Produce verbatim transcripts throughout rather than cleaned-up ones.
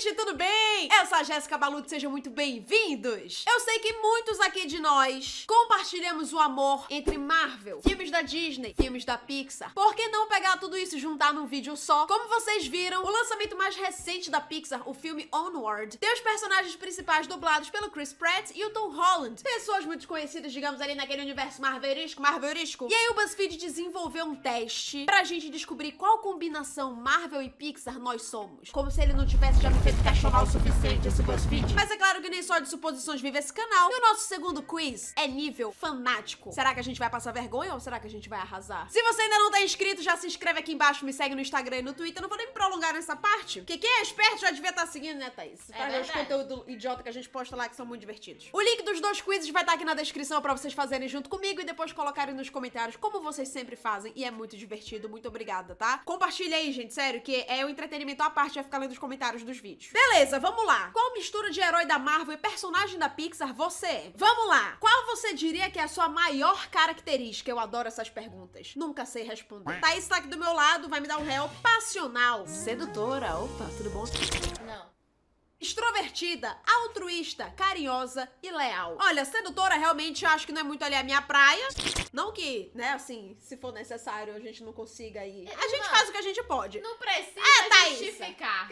gente, tudo bem? Eu sou a Jéssica Baluto, sejam muito bem-vindos! Eu sei que muitos aqui de nós compartilhamos o amor entre Marvel, filmes da Disney, filmes da Pixar. Por que não pegar tudo isso e juntar num vídeo só? Como vocês viram, o lançamento mais recente da Pixar, o filme Onward, tem os personagens principais dublados pelo Chris Pratt e o Tom Holland. Pessoas muito conhecidas, digamos, ali naquele universo marvelisco, marvelisco. E aí o BuzzFeed desenvolveu um teste pra gente descobrir qual combinação Marvel e Pixar nós somos. Como se ele não tivesse já me feito questionar o suficiente esse BuzzFeed. Mas é claro que nem só de suposições vive esse canal. E o nosso segundo quiz é nível fanático. Será que a gente vai passar vergonha ou será que a gente vai arrasar? Se você ainda não tá inscrito, já se inscreve aqui embaixo, me segue no Instagram e no Twitter. Eu não vou nem me prolongar nessa parte, porque quem é esperto já devia estar seguindo, né, Thaís? É Para os verdade. conteúdos idiota que a gente posta lá, que são muito divertidos. O link dos dois quizzes vai estar aqui na descrição pra vocês fazerem junto comigo e depois colocarem nos comentários como vocês sempre fazem. E é muito divertido. Muito obrigada, tá? Compartilha aí, gente, sério, que é o entretenimento à parte, vai ficar lendo os comentários dos vídeos. Beleza, vamos lá. Qual mistura de herói da Marvel e personagem da Pixar você é? Vamos lá. Qual você diria que é a sua maior característica? Eu adoro essas perguntas. Nunca sei responder. Thaís tá aqui do meu lado, vai me dar um help. Passional. Sedutora. Opa, tudo bom? Não. Extrovertida, altruísta, carinhosa e leal. Olha, sedutora realmente eu acho que não é muito ali a minha praia. Não que, né, assim, se for necessário a gente não consiga ir. A gente Não. faz o que a gente pode. Não precisa É, Thaís. justificar.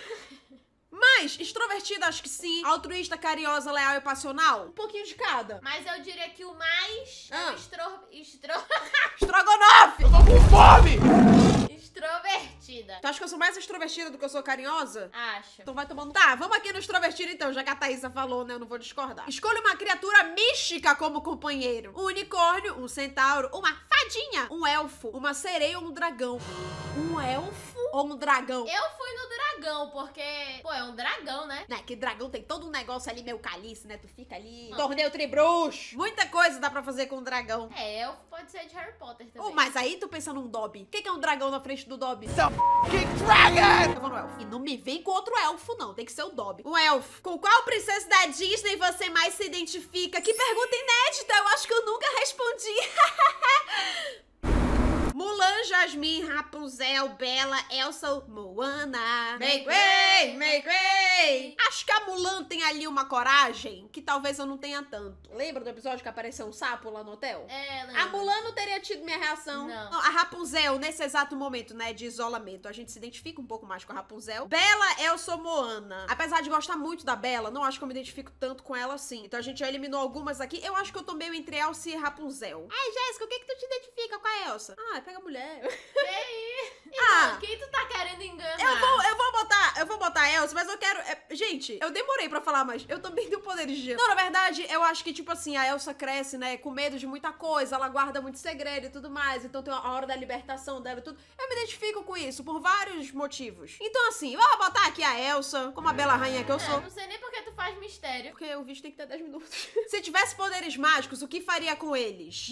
Mas, extrovertida acho que sim. Altruísta, carinhosa, leal e passional. Um pouquinho de cada. Mas eu diria que o mais é Ah. o estro... estro... Estrogonofe! Eu tô com fome! extrovertida. Tu acha que eu sou mais extrovertida do que eu sou carinhosa? Acho. Então vai tomando... Tá, vamos aqui no extrovertido então, já que a Thaísa falou, né? Eu não vou discordar. Escolha uma criatura mística como companheiro. Um unicórnio, um centauro, uma fadinha, um elfo, uma sereia ou um dragão. Um elfo ou um dragão? Eu fui no dragão, porque, pô, é um dragão, né? Né, que dragão tem todo um negócio ali meio calice, né? Tu fica ali... Não. Torneio tribruxo. Muita coisa dá pra fazer com um dragão. É, elfo pode ser de Harry Potter também. Oh, mas aí tu pensa num Dobby. O que que é um dragão na frente do Dobby? The f***ing dragon! Eu vou no elfo. E não me vem com outro elfo, não. Tem que ser o Dobby. Um elfo. Com qual princesa da Disney você mais se identifica? Que pergunta inédita. Eu acho que eu nunca respondi. Mulan, Jasmine, Rapunzel, Bella, Elsa, Moana. Make way, make way. Acho que a Mulan tem ali uma coragem que talvez eu não tenha tanto. Lembra do episódio que apareceu um sapo lá no hotel? É, lembra. A Mulan não teria tido minha reação. Não. A Rapunzel, nesse exato momento, né, de isolamento, a gente se identifica um pouco mais com a Rapunzel. Bella, Elsa ou Moana. Apesar de gostar muito da Bella, não acho que eu me identifico tanto com ela assim. Então a gente já eliminou algumas aqui. Eu acho que eu tô meio entre Elsa e Rapunzel. Ai, Jéssica, o que que tu te identifica com a Elsa? Ah, pega a mulher. Que aí? Ah. Então, quem tu tá querendo enganar? Eu vou, eu vou botar, eu vou botar a Elsa, mas eu quero... é, gente, eu demorei pra falar, mas eu também tenho poder de gelo. Não, na verdade, eu acho que, tipo assim, a Elsa cresce, né, com medo de muita coisa, ela guarda muito segredo e tudo mais, então tem a hora da libertação dela e tudo. Eu me identifico com isso, por vários motivos. Então, assim, eu vou botar aqui a Elsa, como a bela rainha que eu É, sou. não sei nem por que tu faz mistério. Porque o vídeo tem que ter dez minutos. Se tivesse poderes mágicos, o que faria com eles?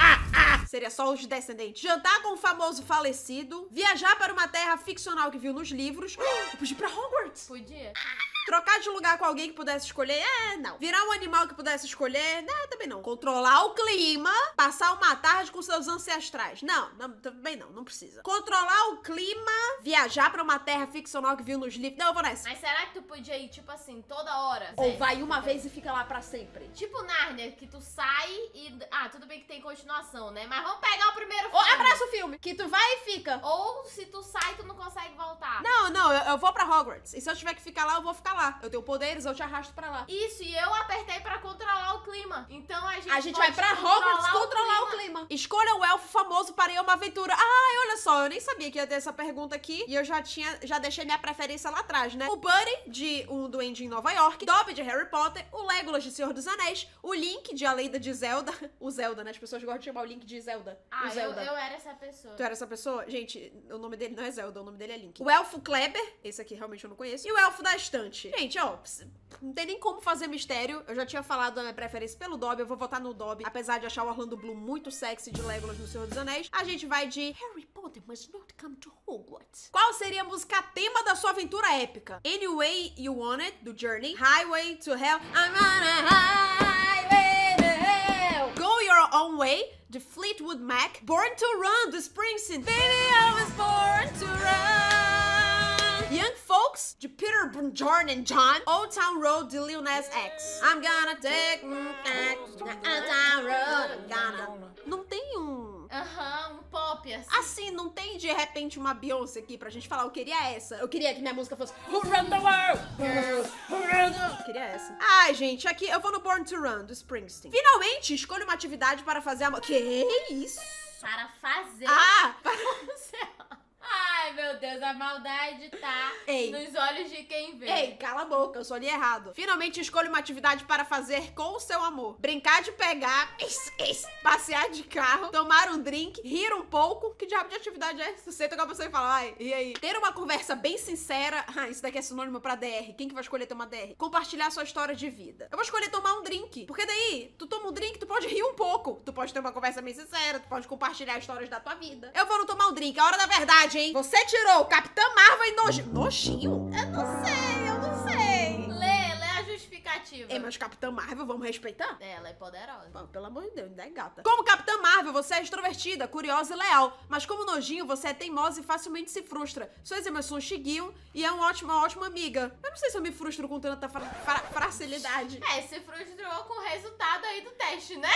Seria só os descendentes. Jantar com o famoso falecido. Viajar para uma terra ficcional que viu nos livros. Eu podia ir pra Hogwarts. Podia? Trocar de lugar com alguém que pudesse escolher? É, não. Virar um animal que pudesse escolher? Não, também não. Controlar o clima. Passar uma tarde com seus ancestrais? Não, não, também não. Não precisa. Controlar o clima. Viajar pra uma terra ficcional que viu nos livros? Não, eu vou nessa. Mas será que tu podia ir, tipo assim, toda hora? Ou Zé? vai uma vez e fica lá pra sempre. Tipo Nárnia, que tu sai e... Ah, tudo bem que tem continuação, né? Mas vamos pegar o primeiro Ou filme. abraça o filme. Que tu vai e fica. Ou se tu sai, tu não consegue voltar. Não, não, eu, eu vou pra Hogwarts. E se eu tiver que ficar lá, eu vou ficar lá. Eu tenho poderes, eu te arrasto pra lá. Isso, e eu apertei pra controlar o clima. Então a gente A gente pode vai pra controlar Hogwarts controlar o clima. Escolha o elfo famoso para ir a uma aventura. Ai, olha só, eu nem sabia que ia ter essa pergunta aqui. E eu já tinha, já deixei minha preferência lá atrás, né? O Buddy, de Um Duende em Nova York. Dobby, de Harry Potter. O Legolas, de Senhor dos Anéis. O Link, de A Lenda de Zelda. O Zelda, né? As pessoas gostam de chamar o Link de Zelda. Ah, o eu, Zelda. eu era essa pessoa. Tu era essa pessoa? Gente, o nome dele não é Zelda, o nome dele é Link. O elfo Kleber, esse aqui realmente eu não conheço. E o elfo da estante. Gente, ó, não tem nem como fazer mistério. Eu já tinha falado da minha preferência pelo Dobby, eu vou votar no Dobby. Apesar de achar o Orlando Bloom muito sexy de Legolas no Senhor dos Anéis, a gente vai de Harry Potter must not come to Hogwarts. Qual seria a música tema da sua aventura épica? Any Way You Want It, do Journey. Highway to Hell. I'm on a highway to hell. Go Your Own Way, de Fleetwood Mac. Born to Run, do Springsteen. Baby, I was born to run. Young Folks, de Peter Bjorn and John. Old Town Road, de Lil Nas X. I'm gonna take me back to Old Town Road, I'm gonna... Não tem um... Aham, uhum, um pop, assim. Assim, não tem de repente uma Beyoncé aqui pra gente falar, eu queria essa. Eu queria que minha música fosse Who Run the World? Eu queria essa. Ai, gente, aqui eu vou no Born to Run, do Springsteen. Finalmente, escolha uma atividade para fazer a... Que isso? Para fazer... Ah! Ai, meu Deus, a maldade tá Ei. nos olhos de quem vê. Ei, cala a boca, eu só li errado. Finalmente escolha uma atividade para fazer com o seu amor. Brincar de pegar, passear de carro, tomar um drink, rir um pouco. Que diabo de atividade é essa? Senta com a pessoa e fala, ai, e aí? Ter uma conversa bem sincera. Ah, isso daqui é sinônimo pra D R. Quem que vai escolher ter uma D R? Compartilhar sua história de vida. Eu vou escolher tomar um drink. Porque daí, tu toma um drink, tu pode rir um pouco. Tu pode ter uma conversa bem sincera, tu pode compartilhar histórias da tua vida. Eu vou não tomar um drink, é a hora da verdade, hein? Você tirou o Capitã Marvel e nojinho. Nojinho? Eu não sei, eu não sei. Lê, lê a justificativa. Ei, mas Capitã Marvel, vamos respeitar? Ela é poderosa. Bom, pelo amor de Deus, ainda é gata. Como Capitã Marvel, você é extrovertida, curiosa e leal. Mas como nojinho, você é teimosa e facilmente se frustra. Suas emoções te guiam e é um ótimo, uma ótima amiga. Eu não sei se eu me frustro com tanta fra fra facilidade. É, se frustrou com o resultado aí do teste, né?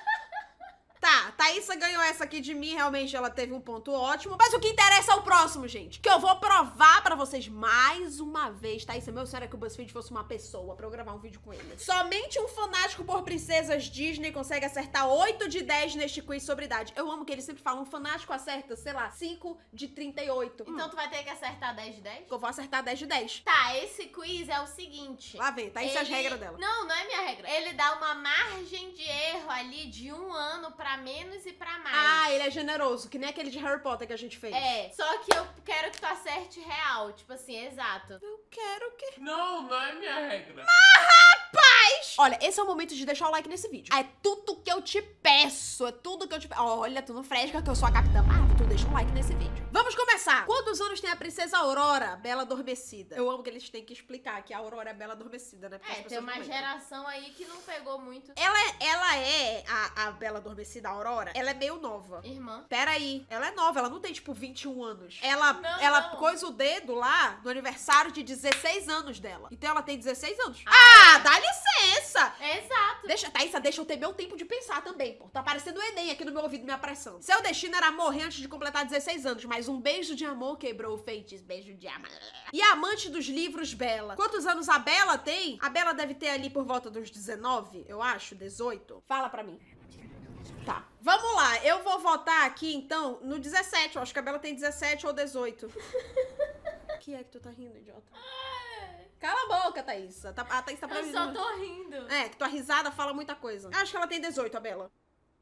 Tá, Thaísa ganhou essa aqui de mim, realmente ela teve um ponto ótimo. Mas o que interessa é o próximo, gente. Que eu vou provar pra vocês mais uma vez. Thaísa, meu sonho era que o BuzzFeed fosse uma pessoa pra eu gravar um vídeo com ele. Somente um fanático por princesas Disney consegue acertar oito de dez neste quiz sobre idade. Eu amo que eles sempre falam, um fanático acerta, sei lá, cinco de trinta e oito. Então hum. tu vai ter que acertar dez de dez? Eu vou acertar dez de dez. Tá, esse quiz é o seguinte. Lá vem, Thaísa, ele... as regras dela. Não, não é minha regra. Ele dá uma margem de erro ali de um ano pra menos e pra mais. Ah, ele é generoso, que nem aquele de Harry Potter que a gente fez. É, só que eu quero que tu acerte real, tipo assim, exato. Eu quero que... Não, não é minha regra. Rapaz! Olha, esse é o momento de deixar o like nesse vídeo. É tudo que eu te peço, é tudo que eu te peço. Olha, tu não fresca que eu sou a Capitã Marvel, tu deixa um like nesse vídeo. Vamos começar. Quantos anos tem a princesa Aurora, Bela Adormecida? Eu amo que eles têm que explicar que a Aurora é Bela Adormecida, né? Porque É, as tem pessoas uma não lembram. geração aí que não pegou muito. Ela é, ela é a, a Bela Adormecida, a Aurora, ela é meio nova. Irmã. Peraí, ela é nova, ela não tem, tipo, vinte e um anos. Ela, Não, ela não. coisa o dedo lá no aniversário de dezesseis anos dela. Então ela tem dezesseis anos. Ah, dá licença! Exato. Deixa, Thaísa, deixa eu ter meu tempo de pensar também, pô. Tá parecendo o Enem aqui no meu ouvido me apressando. Seu destino era morrer antes de completar dezesseis anos, mas um beijo de amor quebrou o feitiço. Beijo de amor. E a amante dos livros, Bela. Quantos anos a Bela tem? A Bela deve ter ali por volta dos dezenove, eu acho, dezoito. Fala pra mim. Tá. Vamos lá, eu vou votar aqui, então, no dezessete. Eu acho que a Bela tem dezessete ou dezoito. Que é que tu tá rindo, idiota? Cala a boca, Thaísa. Tá, a Thaísa tá Eu só tô rindo. É, que tua risada fala muita coisa. Eu acho que ela tem dezoito, a Bela.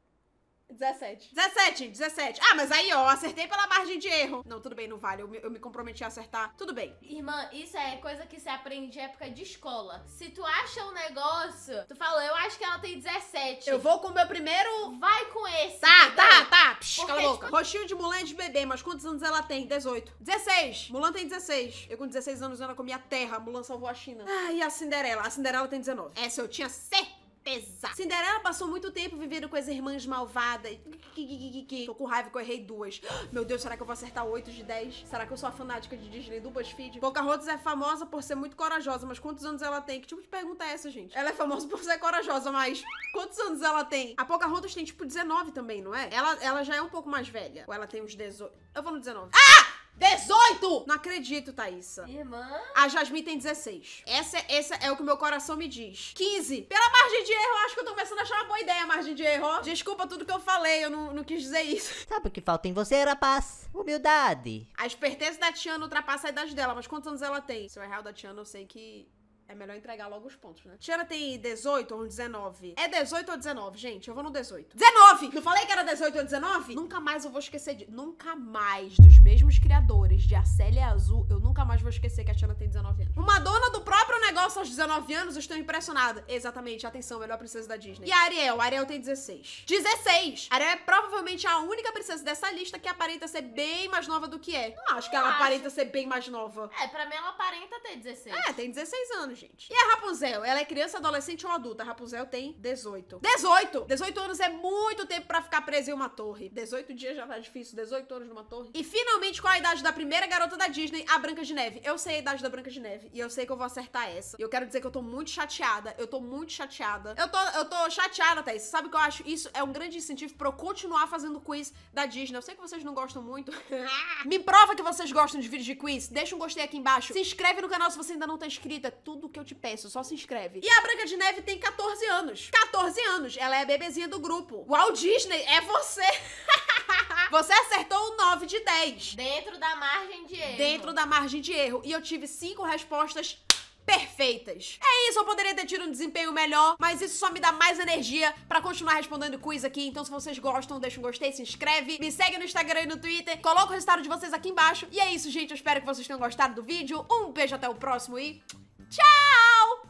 dezessete. dezessete, dezessete. Ah, mas aí, ó, acertei pela margem de erro. Não, tudo bem, não vale. Eu me, eu me comprometi a acertar. Tudo bem. Irmã, isso é coisa que se aprende de época de escola. Se tu acha um negócio, tu falou, eu acho que ela tem dezessete. Eu vou com o meu primeiro... Vai com esse. Tá, entendeu? tá, tá. Psh, Porque, cala a boca. tipo- Roxinho de Mulan é de bebê, mas quantos anos ela tem? dezoito. dezesseis. Mulan tem dezesseis. Eu com dezesseis anos ela comia terra. Mulan salvou a China. Ah, e a Cinderela? A Cinderela tem dezenove. Essa eu tinha certeza. Cinderela passou muito tempo vivendo com as irmãs malvadas. Tô com raiva que eu errei duas. Meu Deus, será que eu vou acertar oito de dez? Será que eu sou a fanática de Disney do BuzzFeed? Pocahontas é famosa por ser muito corajosa, mas quantos anos ela tem? Que tipo de pergunta é essa, gente? Ela é famosa por ser corajosa, mas quantos anos ela tem? A Pocahontas tem tipo dezenove também, não é? Ela, ela já é um pouco mais velha. Ou ela tem uns dezoito? Eu vou no dezenove. Ah! dezoito! Não acredito, Thaísa. Irmã. A Jasmine tem dezesseis. Essa, essa é o que o meu coração me diz. quinze. Pela margem de erro, eu acho que eu tô começando a achar uma boa ideia a margem de erro. Ó. Desculpa tudo que eu falei, eu não, não quis dizer isso. Sabe o que falta em você, rapaz? Humildade. A esperteza da Tiana ultrapassa a idade dela, mas quantos anos ela tem? Se eu errar o da Tiana, eu sei que... é melhor entregar logo os pontos, né? Tiana tem dezoito ou dezenove? É dezoito ou dezenove, gente? Eu vou no dezoito. dezenove! Não falei que era dezoito ou dezenove? Nunca mais eu vou esquecer de... Nunca mais, dos mesmos criadores de A Célia Azul, eu nunca mais vou esquecer que a Tiana tem dezenove anos. Uma dona do próprio negócio aos dezenove anos, eu estou impressionada. Exatamente, atenção, melhor princesa da Disney. E a Ariel? A Ariel tem dezesseis. dezesseis! A Ariel é provavelmente a única princesa dessa lista que aparenta ser bem mais nova do que é. Não acho que ela Acho. aparenta ser bem mais nova. É, pra mim ela aparenta ter dezesseis. É, tem dezesseis anos. gente. E a Rapunzel? Ela é criança, adolescente ou adulta? A Rapunzel tem dezoito. dezoito! dezoito anos é muito tempo pra ficar presa em uma torre. dezoito dias já tá difícil, dezoito anos numa torre. E finalmente, qual a idade da primeira garota da Disney, a Branca de Neve? Eu sei a idade da Branca de Neve e eu sei que eu vou acertar essa. E eu quero dizer que eu tô muito chateada. Eu tô muito chateada. Eu tô, eu tô chateada, Thaís. Sabe o que eu acho? Isso é um grande incentivo pra eu continuar fazendo quiz da Disney. Eu sei que vocês não gostam muito. Me prova que vocês gostam de vídeos de quiz. Deixa um gostei aqui embaixo. Se inscreve no canal se você ainda não tá inscrito. É tudo que eu te peço. Só se inscreve. E a Branca de Neve tem catorze anos. catorze anos. Ela é a bebezinha do grupo. Walt Disney é você. Você acertou o nove de dez. Dentro da margem de erro. Dentro da margem de erro. E eu tive cinco respostas perfeitas. É isso, eu poderia ter tido um desempenho melhor, mas isso só me dá mais energia pra continuar respondendo quiz aqui. Então se vocês gostam, deixa um gostei, se inscreve, me segue no Instagram e no Twitter, coloca o resultado de vocês aqui embaixo. E é isso, gente, eu espero que vocês tenham gostado do vídeo. Um beijo, até o próximo e tchau!